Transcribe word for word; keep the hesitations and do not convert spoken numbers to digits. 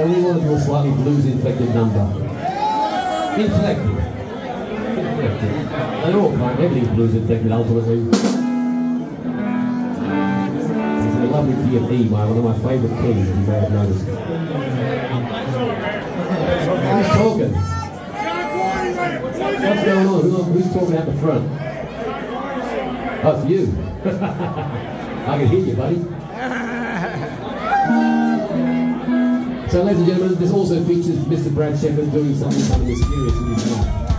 So we want to do a slightly blues-inflected number. Inflected. Inflected. They all claim everything's blues-inflected ultimately. It's a lovely key of E, one of my favourite keys, you may have noticed. Who's talking? What's going on? Who, who's talking out the front? Oh, it's you. I can hear you, buddy. So, ladies and gentlemen, this also features Mister Brad Shepherd doing something kind of mysterious in his mouth.